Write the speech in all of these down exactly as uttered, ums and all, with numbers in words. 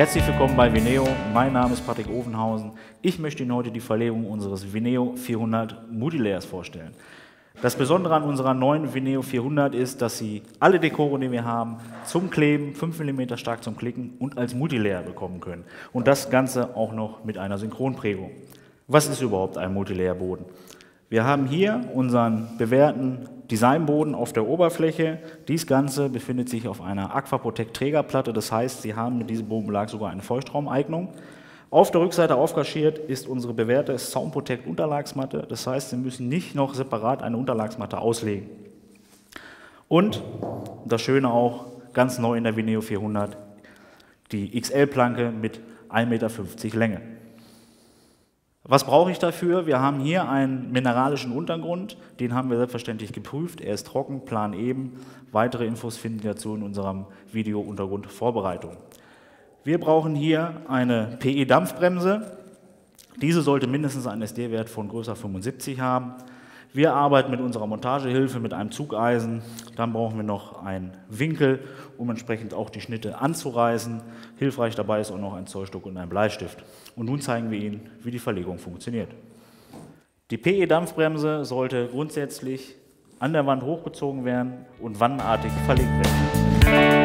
Herzlich willkommen bei Veneo, mein Name ist Patrick Ovenhausen. Ich möchte Ihnen heute die Verlegung unseres Veneo vierhundert Multilayers vorstellen. Das Besondere an unserer neuen Veneo vierhundert ist, dass Sie alle Dekoren, die wir haben, zum Kleben, fünf Millimeter stark zum Klicken und als Multilayer bekommen können. Und das Ganze auch noch mit einer Synchronprägung. Was ist überhaupt ein Multilayer-Boden? Wir haben hier unseren bewährten Designboden auf der Oberfläche. Dies Ganze befindet sich auf einer Aquaprotect Trägerplatte, das heißt, Sie haben mit diesem Bodenbelag sogar eine Feuchtraumeignung. Auf der Rückseite aufkaschiert ist unsere bewährte Soundprotect Unterlagsmatte, das heißt, Sie müssen nicht noch separat eine Unterlagsmatte auslegen. Und das Schöne auch, ganz neu in der Veneo vierhundert, die X L-Planke mit ein Meter fünfzig Länge. Was brauche ich dafür? Wir haben hier einen mineralischen Untergrund, den haben wir selbstverständlich geprüft. Er ist trocken, planeben. Weitere Infos finden Sie dazu in unserem Video Untergrundvorbereitung. Wir brauchen hier eine P E-Dampfbremse. Diese sollte mindestens einen S D-Wert von größer fünfundsiebzig haben. Wir arbeiten mit unserer Montagehilfe mit einem Zugeisen. Dann brauchen wir noch einen Winkel, um entsprechend auch die Schnitte anzureißen. Hilfreich dabei ist auch noch ein Zollstock und ein Bleistift. Und nun zeigen wir Ihnen, wie die Verlegung funktioniert. Die P E-Dampfbremse sollte grundsätzlich an der Wand hochgezogen werden und wandenartig verlegt werden.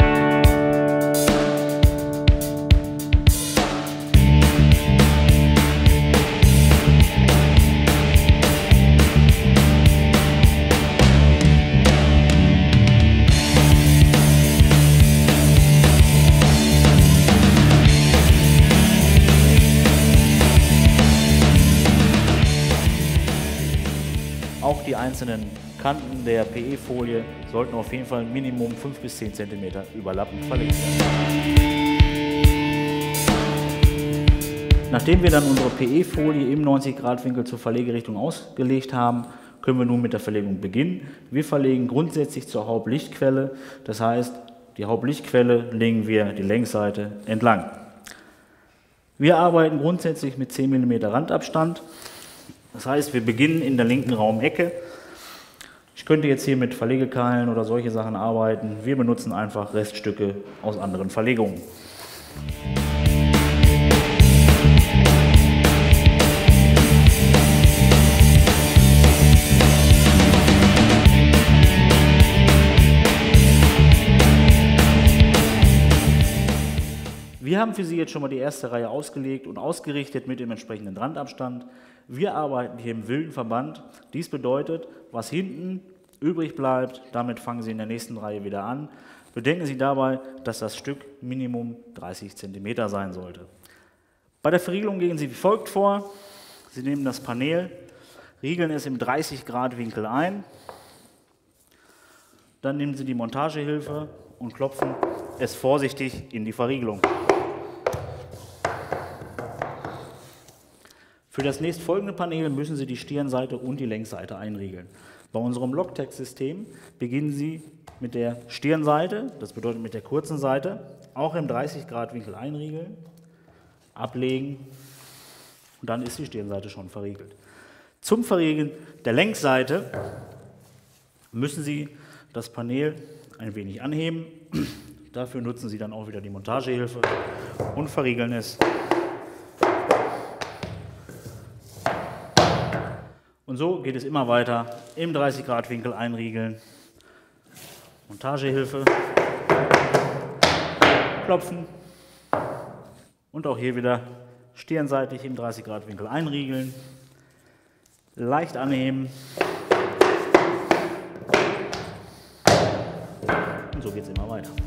Auch die einzelnen Kanten der P E-Folie sollten auf jeden Fall Minimum fünf bis zehn Zentimeter überlappend verlegt werden. Nachdem wir dann unsere P E-Folie im neunzig Grad Winkel zur Verlegerichtung ausgelegt haben, können wir nun mit der Verlegung beginnen. Wir verlegen grundsätzlich zur Hauptlichtquelle, das heißt, die Hauptlichtquelle legen wir die Längsseite entlang. Wir arbeiten grundsätzlich mit zehn Millimeter Randabstand. Das heißt, wir beginnen in der linken Raumecke. Ich könnte jetzt hier mit Verlegekeilen oder solche Sachen arbeiten. Wir benutzen einfach Reststücke aus anderen Verlegungen. Wir haben für Sie jetzt schon mal die erste Reihe ausgelegt und ausgerichtet mit dem entsprechenden Randabstand. Wir arbeiten hier im wilden Verband. Dies bedeutet, was hinten übrig bleibt, damit fangen Sie in der nächsten Reihe wieder an. Bedenken Sie dabei, dass das Stück Minimum dreißig Zentimeter sein sollte. Bei der Verriegelung gehen Sie wie folgt vor. Sie nehmen das Panel, riegeln es im dreißig Grad Winkel ein. Dann nehmen Sie die Montagehilfe und klopfen es vorsichtig in die Verriegelung. Für das nächstfolgende Panel müssen Sie die Stirnseite und die Längsseite einriegeln. Bei unserem Logtex-System beginnen Sie mit der Stirnseite, das bedeutet mit der kurzen Seite, auch im dreißig Grad Winkel einriegeln, ablegen und dann ist die Stirnseite schon verriegelt. Zum Verriegeln der Längsseite müssen Sie das Panel ein wenig anheben. Dafür nutzen Sie dann auch wieder die Montagehilfe und verriegeln es. Und so geht es immer weiter, im dreißig Grad Winkel einriegeln, Montagehilfe, klopfen und auch hier wieder stirnseitig im dreißig Grad Winkel einriegeln, leicht anheben und so geht es immer weiter.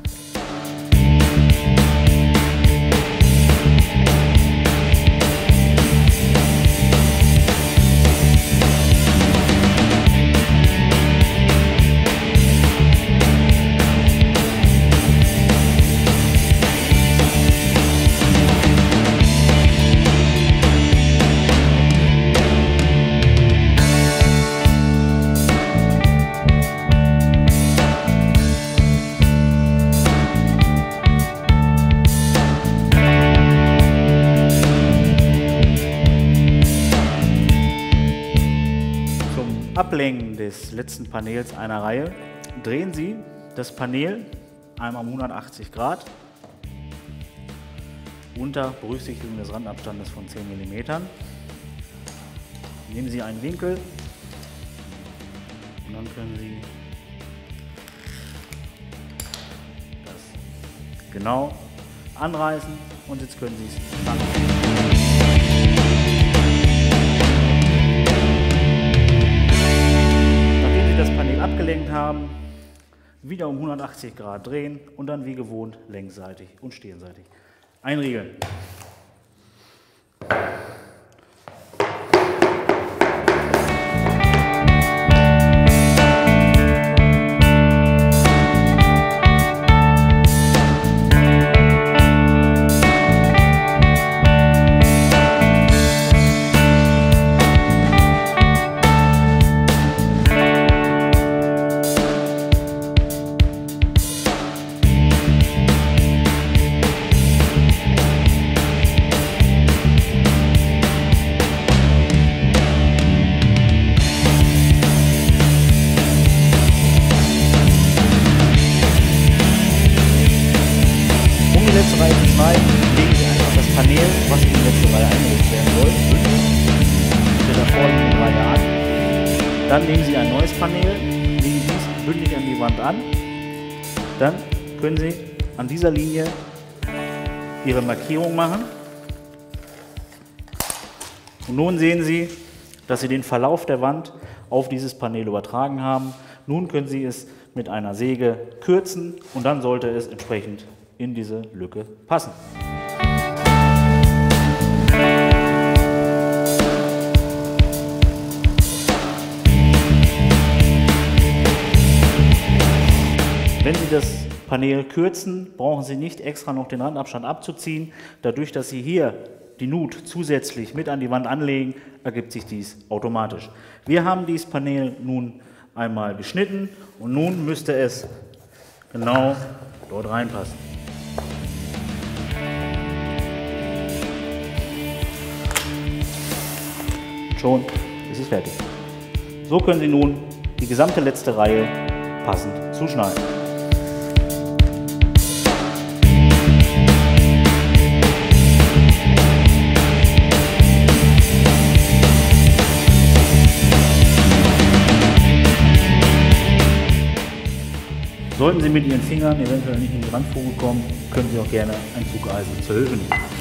Ablängen des letzten Panels einer Reihe drehen Sie das Panel einmal um hundertachtzig Grad unter Berücksichtigung des Randabstandes von zehn Millimeter. Nehmen Sie einen Winkel und dann können Sie das genau anreißen und jetzt können Sie es fangen. Nachdem Sie das Panel abgelenkt haben, wieder um hundertachtzig Grad drehen und dann wie gewohnt längsseitig und stirnseitig einriegeln. Reihe zu schneiden, legen Sie einfach das Panel, was in die letzte Reihe eingelegt werden soll, mit der vorliegenden Reihe an. Dann nehmen Sie ein neues Panel, legen dies bündig an die Wand an. Dann können Sie an dieser Linie Ihre Markierung machen. Und nun sehen Sie, dass Sie den Verlauf der Wand auf dieses Panel übertragen haben. Nun können Sie es mit einer Säge kürzen und dann sollte es entsprechend in diese Lücke passen. Wenn Sie das Panel kürzen, brauchen Sie nicht extra noch den Randabstand abzuziehen. Dadurch, dass Sie hier die Nut zusätzlich mit an die Wand anlegen, ergibt sich dies automatisch. Wir haben dieses Panel nun einmal geschnitten und nun müsste es genau dort reinpassen. Schon ist es fertig. So können Sie nun die gesamte letzte Reihe passend zuschneiden. Sollten Sie mit Ihren Fingern eventuell nicht in die Randfuge kommen, können Sie auch gerne ein Zugeisen zur Hilfe nehmen.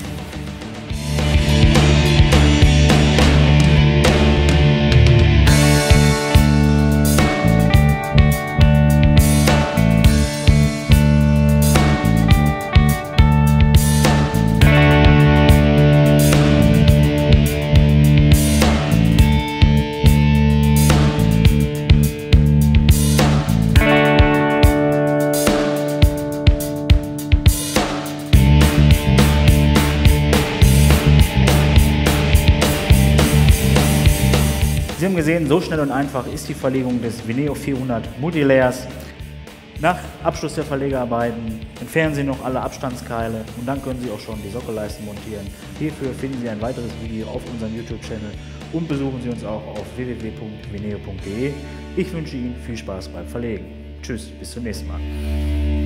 Sie haben gesehen, so schnell und einfach ist die Verlegung des Veneo vierhundert Multilayers. Nach Abschluss der Verlegearbeiten entfernen Sie noch alle Abstandskeile und dann können Sie auch schon die Sockelleisten montieren. Hierfür finden Sie ein weiteres Video auf unserem YouTube-Channel und besuchen Sie uns auch auf w w w punkt veneo punkt de. Ich wünsche Ihnen viel Spaß beim Verlegen. Tschüss, bis zum nächsten Mal.